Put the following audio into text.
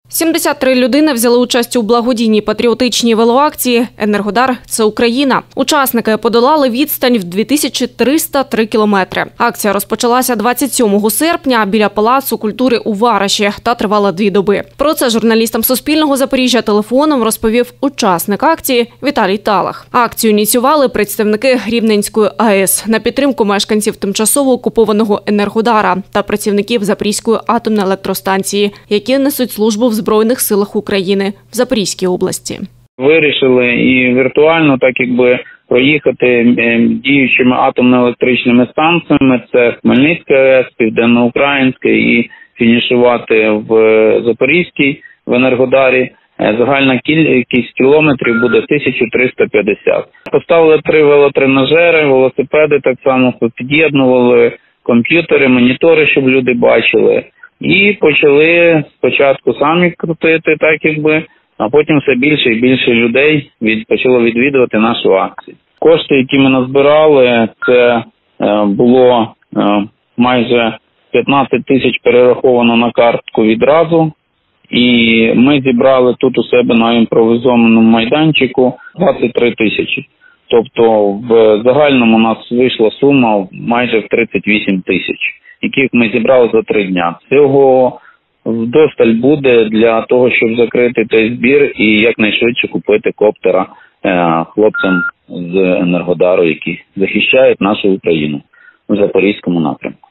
73 людини взяли участь у благодійній патріотичній велоакції «Енергодар – це Україна». Учасники подолали відстань в 2303 кілометри. Акція розпочалася 27 серпня біля Палацу культури у Вараші та тривала 2 доби. Про це журналістам Суспільного Запоріжжя телефоном розповів учасник акції Віталій Талах. Акцію ініціювали представники Рівненської АЕС на підтримку мешканців тимчасово окупованого Енергодара та працівників Запорізької атомної електростанції, які несуть службу в Збройних силах України в Запорізькій області. Вирішили і віртуально проїхати діючими атомно-електричними станціями. Це Хмельницька АЕС, Південноукраїнська і фінішувати в Запорізькій, в Енергодарі. Загальна кількість кілометрів буде 1350. Поставили 3 велотренажери, велосипеди так само під'єднували, комп'ютери, монітори, щоб люди бачили. І почали спочатку самі крутити, а потім все більше і більше людей почало відвідувати нашу акцію. Кошти, які ми назбирали, це було майже 15 тисяч перераховано на картку відразу. І ми зібрали тут у себе на імпровізованому майданчику 23 тисячі. Тобто в загальному у нас вийшла сума майже в 38 тисяч, яких ми зібрали за 3 дня. Цього вдосталь буде для того, щоб закрити той збір і якнайшвидше купити коптера хлопцям з Енергодару, які захищають нашу Україну в Запорізькому напрямку.